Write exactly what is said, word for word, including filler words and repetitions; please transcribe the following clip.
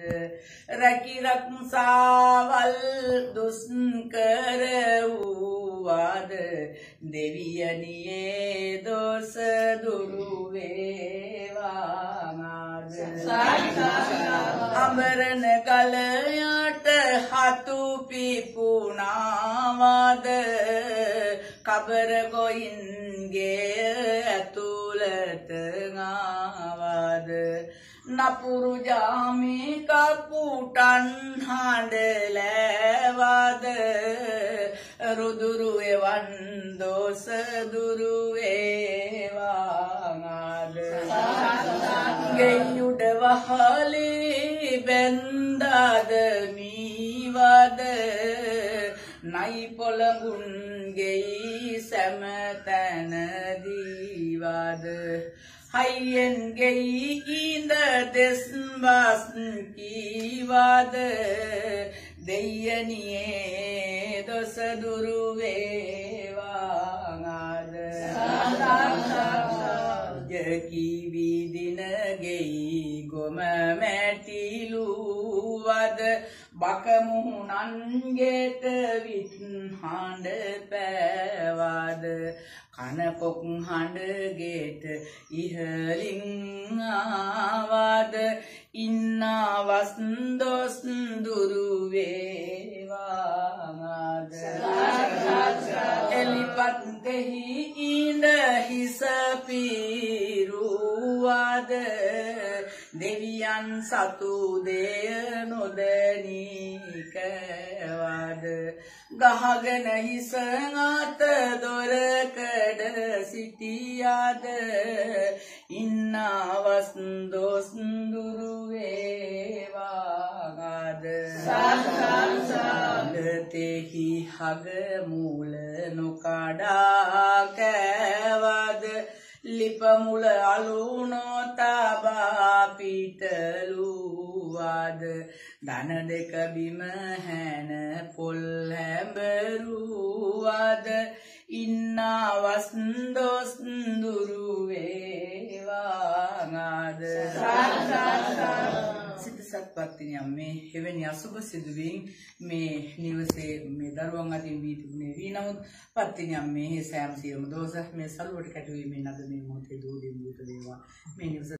රැකි රක්සාවල් දුෂ්කර වූවාද දෙවියනියේ දොස් දුරු වේවාද අමරණ ගලයට හතු පිපුණාවාද කබර ගොයින්ගේ ඇතුළත ආවාද නපුරු ජාමේ කපුටන් හඬලෑවාද රුදුරු එවන් දොස් දුරු වේවාද ගෙයුඩ වහලේ බැන්දාද මීවාද නයි පොළඟුන්ගේ සැමතැන දීවාද හයියෙන් ගෙයි ඉඳ දෙස්බස් කීවාද දෙයනියේ දොස් දුරු වේවාද යකී දින ගෙයි ගොම මැටිලුවද බක මුහුණන්ගෙට විත් හඬ පෑවාද කන කොක් හඬගෙට ඉහලින් ආවාද ඉන්නවස් දොස් දුරු වේවාද එලිපත් දෙහි ඉඳ හිස පිරුවාද දෙවියන් සතු දෙය නොදැනී කෑවාද ගහගෙන හිස අත දොරකඩ සිටියාද ඉන්නවස් දොස් දුරු වේවාද සාතෙහි හග මූල නොකඩා කෑවාද ලිප මුල අලුනෝ තබා පිටලුවාද දන දෙක බිම හැන පොල් හැඹරුවාද ඉන්නවස් දොස් දුරු වේවාද සිත සත්පත්තිනි අම්මේ එවැනි අසුබ සිදුවීම් මේ නිවසේ මේ දරුවන් අතින් වී තිබුණේ වී නමුත් පත්තිනි අම්මේ සෑම සියලුම දෝෂ මේ සලුවට කැටුවීමෙන් අද මේ මොහොතේ දෝලී මුත වේවා මේ නිවස